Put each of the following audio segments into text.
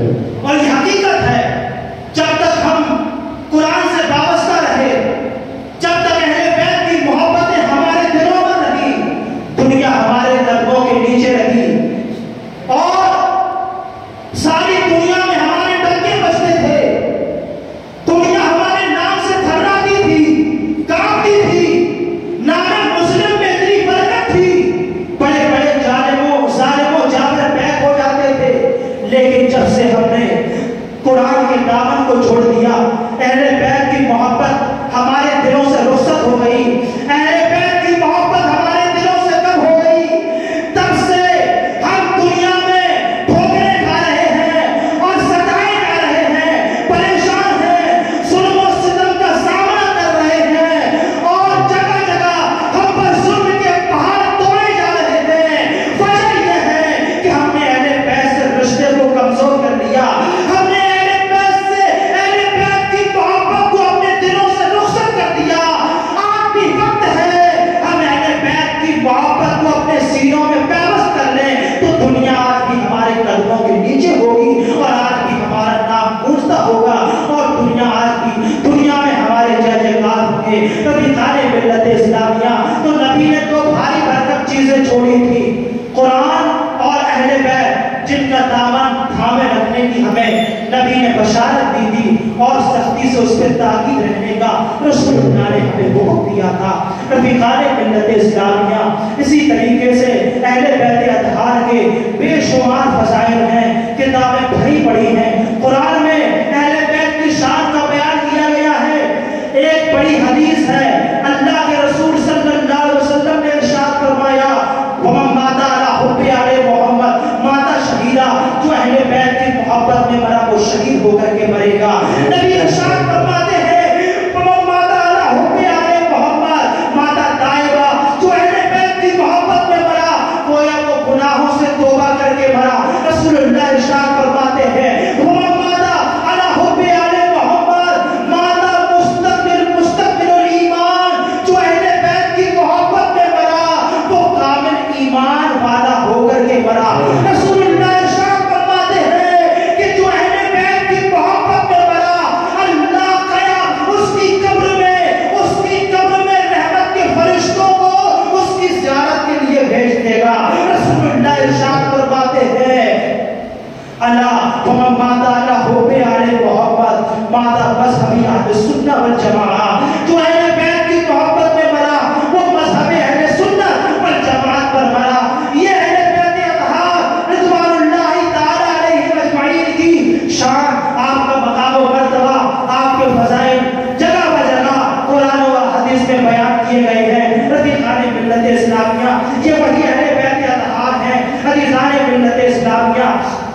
اور یہ حقیقت ہے، جب تک ہم قرآن سے وابستہ رہے، جب تک اہل بیت کی محبتیں ہمارے دلوں میں رہی، دنیا ہمارے قدموں کے نیچے رہی، اور ساری دنیا میں ہمارے ڈنکے بجتے تھے، دنیا ہمارے نام سے تھرراتی تھی، کانپتی تھی، نام مسلم میں اتنی برکت تھی، بڑے بڑے ظالموں جابر بیک ہو جاتے تھے، لیکن جب سے ہم نے قرآن کے دامن کو چھوڑ دیا، اہل بیت کی محبت ہمارے دلوں سے رخصت ہو گئی، اہل بیت کی محبت ہمارے دلوں سے کم ہو گئی، تب سے ہم دنیا میں ٹھوکریں کھا رہے ہیں اور ستائے جا رہے ہیں، پریشان ہیں، ظلم و ستم کا سامنا کر رہے ہیں، اور جگہ جگہ ہم پر ظلم کے پہاڑ توڑے جا رہے ہیں۔ وجہ یہ ہے کہ ہم نے اہل بیت سے رشتے کو کمزور کر دیا، ہم نے اہل بیت کی محبت کو اپنے دلوں سے رخصت کر دیا۔ آج بھی وقت ہے ہم اہل بیت کی محبت کو اپنے سینوں میں پیوست کر لیں، تو دنیا آج بھی ہمارے قدموں کے نیچے ہوگی، اور آج بھی ہمارا نام گونجتا ہوگا، اور دنیا آج بھی دنیا میں ہمارے جے جےکار ہوں گے۔ نبی تعالی ملت اسلامیہ، تو نبی نے تو بھاری بھرکم چیزیں چھوڑی تھی، قرآن اور اہل بیت جن کا دامن تھامے رکھنے کی ہمیں نبی نے بشارت دی تھی، اور سختی سے اس پہ تاکید رہنے کا رسول اللہ نے ہمیں حکم دیا تھا۔ نبی تعالی ملت اسلامیہ، اسی طریقے سے اہل بیت اطہار کے بے شمار فضائل ہیں، کتابیں بھری پڑی ہیں، قرآن میں اہل بیت کی شان کا بیان کیا گیا ہے۔ ایک بڑی حدیث ہے، اللہ کے رسول صلی اللہ علیہ وسلم نے ارشاد فرمایا، وَمَن مَاتَ عَلَىٰ حُبِّ آلِ محمد مَاتَ شہیدا، جو اہل بیت کی محبت میں مرا وہ شہید ہو کر کے مرے گا۔ نبی ارشاد فرماتے ہیں، وَمَن مَاتَ عَلَىٰ حُبِّ آلِ محمد مَاتَ تائبا، جو اہل بیت کی محبت میں مرا گویا وہ گناہوں سے توبہ کر کے مرا۔ رسول اللہ ارشاد فرماتے ہیں، وَمَن مَاتَ عَلَىٰ حُبِّ آلِ محمد مَاتَ مُسْتَكْمِلُ الْإِيمَانِ، جو اہل بیت کی محبت میں مرا وہ کامل ایمان والا ہو کر کے مرا۔ رسول اللہ ارشاد فرماتے ہیں کہ جو اہل بیت کی محبت میں مرا، اللہ قیام اس کی قبر میں رحمت کے فرشتوں کو اس کی زیارت کے لیے بھیج دے گا۔ رسول اللہ ارشاد فرماتے ہیں، اللہ ومن مات علی حب آل محمد مات مذہبی اہل سنت والجماعت، جو اہل بیت کی محبت میں مرا وہ مذہب اہل سنت والجماعت پر مرا۔ یہ اہل بیت اطہار رضوان اللہ تعالی علیہم اجمعین کی شان، آپ کا مقام و مرتبہ، آپ کے فضائل جگہ بجگہ قرآن و حدیث میں بیان کیے گئے ہیں۔ رفیقان ملت اسلامیہ، یہ وہی اہل بیت اطہار ہیں، عزیزان ملت اسلامیہ،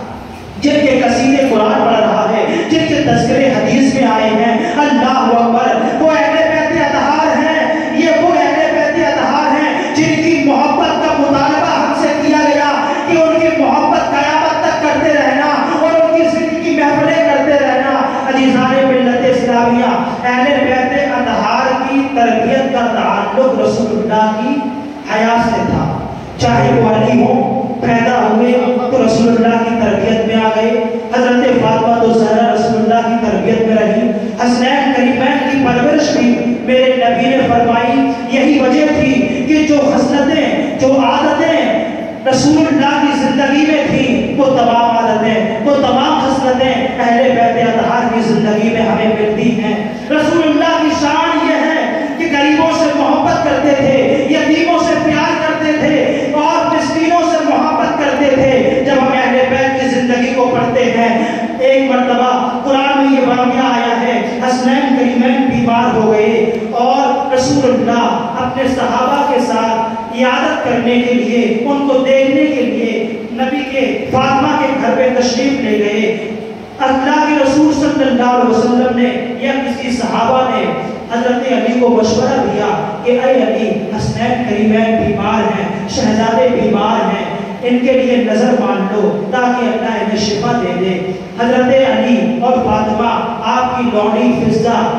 جن کے قصیدے قرآن پڑھ رہا ہے، جن کے تذکرے حدیث میں آئے ہیں۔ اللہ اکبر، وہ اہل بیت اطہار ہیں، یہ وہ اہل بیت اطہار ہیں جن کی محبت کا مطالبہ ہم سے کیا گیا کہ ان کی محبت قیامت تک کرتے رہنا اور ان کی زندگی محفلیں کرتے رہنا۔ عزیزان ملت اسلامیہ، اہل بیت اطہار کی تربیت کا تعلق رسول اللہ کی حیات سے تھا، چاہے وہ علی ہو، پیدا ہوئے تو رسول اللہ کی تربیت میں آ گئے، حضرت فاطمہ تو زہرا رسول اللہ کی تربیت میں رہی، حسنین کریمین کی پرورش بھی میرے نبی نے فرمائی۔ یہی وجہ تھی کہ جو خصلتیں، جو عادتیں رسول اللہ کی زندگی میں تھیں، وہ تمام عادتیں، وہ تمام خصلتیں اہل بیت اطہار کی زندگی میں ہمیں ملتی ہیں۔ رسول اللہ کی شان یہ ہے کہ غریبوں سے محبت کرتے تھے، یتیموں سے پیار کرتے تھے، اور مسکینوں سے محبت کرتے تھے۔ جب ہم اہل بیت کی زندگی کو پڑھتے ہیں، ایک مرتبہ قرآن میں یہ واقعہ آیا ہے، حسنین کریمین بیمار ہو گئے اور رسول اللہ اپنے صحابہ کے ساتھ عیادت کرنے کے لیے، ان کو دیکھنے کے لیے نبی کے فاطمہ کے گھر پہ تشریف لے گئے۔ اللہ کے رسول صلی اللہ علیہ وسلم نے یا کسی صحابہ نے حضرت علی کو مشورہ دیا کہ اے علی، حسنین کریمین بیمار ہیں، شہزادے بیمار ہیں، ان کے لیے نظر مان لو تاکہ اللہ انہیں شفا دے دے۔ حضرت علی اور فاطمہ، آپ کی لونڈی فضہ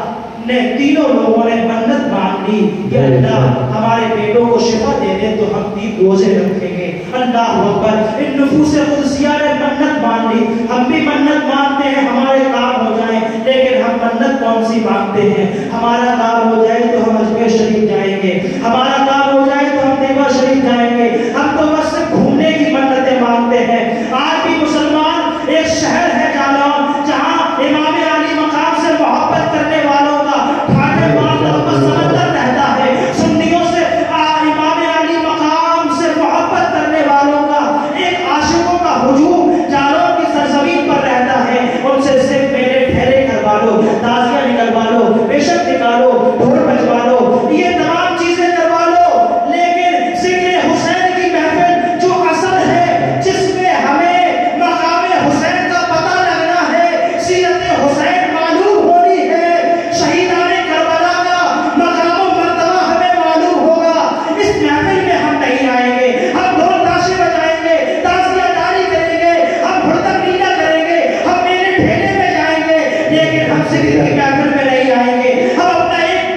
نے تینوں لوگوں نے منت مانگ لی کہ اللہ ہمارے بیٹوں کو شفا دے دے تو ہم 3 روزے رکھیں گے۔ اللہ اکبر، ان نفوس قدسیہ نے منت مان لی۔ ہم بھی منت مانتے ہیں ہمارے کام ہو جائیں، لیکن ہم منت کون سی مانگتے ہیں؟ ہمارا کام ہو جائے تو ہم اجمیر شریف جائیں گے، ہمارا کام ہو جائے تو ہم دیوا شریف جائیں گے، ہم تو بس گھومنے کی منتیں مانگتے ہیں۔ آج بھی مسلمان ایک شہر ہے جالون، جہاں امام علی مقام سے محبت کرنے والوں کا کھاٹے مارتا سمندر رہتا ہے، سنیوں سے امام علی مقام سے محبت کرنے والوں کا ایک عاشقوں کا ہجوم جالون کی سرزمین پر رہتا ہے۔ ان سے صرف میرے ٹھہرے کروا لو، تازیاں نکلوا لو، بیشک نکالو، ڈھول بجوا لو، یہ تمام چیزیں کروا لو، لیکن ذکر حسین کی محفل جو اصل ہے، جس میں ہمیں مقام حسین کا پتہ لگنا ہے، سیرت حسین معلوم ہونی ہے، شہیدان کربلا کا مقام و مرتبہ ہمیں معلوم ہوگا، اس محفل میں ہم نہیں آئیں گے، ہم ڈھول تاشے بجائیں گے، تازیاں جاری کریں گے، ہم بھڑتک نیلا کریں گے، ہم میرے ٹھیلے میں جائیں گے، لیکن ہم ذکر کی محفل میں نہیں آئیں گے۔ ہم اپنا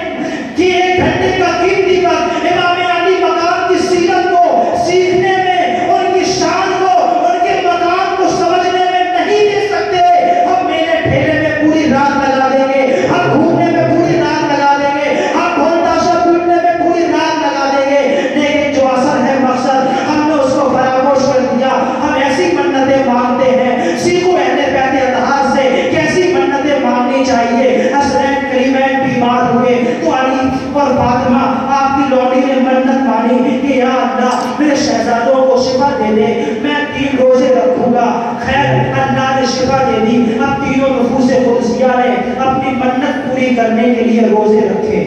ایک گھنٹے کا قیمتی وقت امام علی مقام کی سیرت کو سیکھنے میں، ان کی شان کو، ان کے مقام کو سمجھنے میں نہیں دے سکتے۔ ہم میرے ٹھیلے میں پوری رات لگا دیں گے، ہم گھومنے میں پوری رات لگا دیں گے، ہم ڈھول تاشا پیٹنے میں پوری رات لگا دیں گے، لیکن جو اصل ہے مقصد ہم نے اس کو فراموش کر دیا۔ ہم ایسی منتیں مانگتے ہیں، سیکھو اہل بیت اطہار سے کیسی منتیں مانگنی چاہیے۔ حسنین کریمین بیمار ہوئے تو علی اور فاطمہ آپ کی لوٹی نے منت مانی کہ یا اللہ میرے شہزادوں کو شفا دے دے، میں 3 روزے رکھوں گا۔ خیر اللہ نے شفا دے دی۔ اب تینوں نفوس قدسیہ نے اپنی منت پوری کرنے کے لیے روزے رکھے،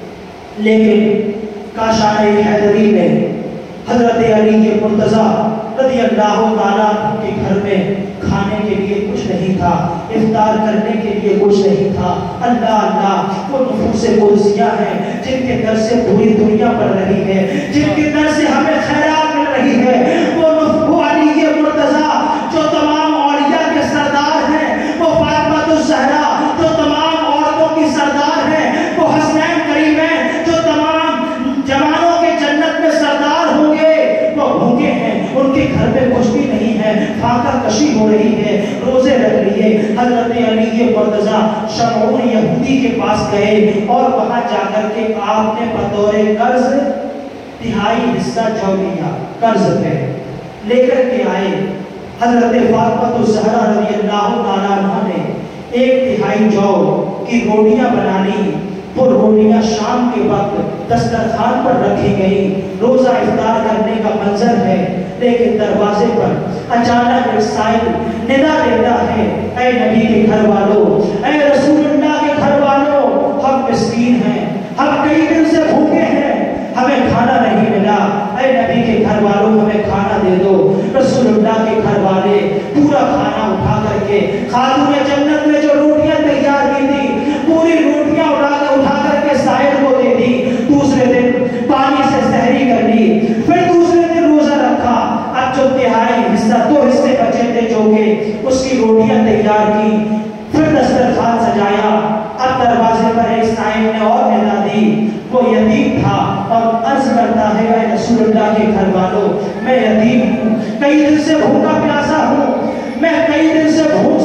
لیکن کاشان حیدری میں حضرت علی کے مرتضیٰ رضی اللہ تعالیٰ کے گھر میں کھانے کے لیے کچھ نہیں تھا، افطار کرنے کے لیے کچھ نہیں تھا۔ اللہ اللہ، وہ نفوس قدسیہ ہیں جن کے در سے پوری دنیا بڑھ رہی ہے، جن کے در سے ہمیں خیرات مل رہی ہے۔ وہ علی کے مرتضیٰ جو تمام اولیاء کے سردار ہیں، وہ فاطمہ الزہرا جو تمام عورتوں کی سردار ہیں، وہ حسنین کریمین جو تمام جوانوں کے جنت میں سردار ہوں گے، وہ بھوکے ہیں، ان کے گھر میں کچھ بھی نہیں ہے، فاقہ کشی ہو رہی ہے، روزے رکھ لیے۔ حضرت علی کے مرتضیٰ شمعون یہودی کے پاس گئے اور وہاں جا کر کے آپ نے بطور قرض 3/4 حصہ جو لیا، قرض پہ لے کر کے آئے۔ حضرت فاطمہ الزہرا رضی اللہ تعالیٰ عنہ نے 1/3 جو کی روٹیاں بنا لی۔ وہ روٹیاں شام کے وقت دسترخوان پر رکھی گئی، روزہ افطار کرنے کا منظر ہے، لیکن دروازے پر اچانک ایک سائل ندا دیتا ہے، اے نبی کے گھر والوں، اے رسول اللہ کے گھر والوں، ہم مسکین ہیں، ہم کئی دن سے بھوکے ہیں، ہمیں کھانا نہیں ملا، اے نبی کے گھر والوں ہمیں کھانا دے دو۔ رسول اللہ کے گھر والے پورا کھانا اٹھا کر کے خاتون جنت نے جو روٹیاں تیار کی تھی پوری روٹیاں اٹھا کر کے سائل کو دے دی۔ دوسرے دن پانی سے سحری کر لی، پھر دوسرے دن روزہ رکھا۔ اب جو 2/3 حصہ 2 حصے بچے تھے جو کہ اس کی روٹیاں تیار کی، پھر دسترخوان سجایا۔ اب دروازے پر ایک سائل نے اور ندا دی، وہ یتیم تھا اور عرض کرتا ہے اے رسول اللہ کے گھر والوں، میں یتیم ہوں، کئی دن سے بھوکا پیاسا ہوں، میں کئی دن سے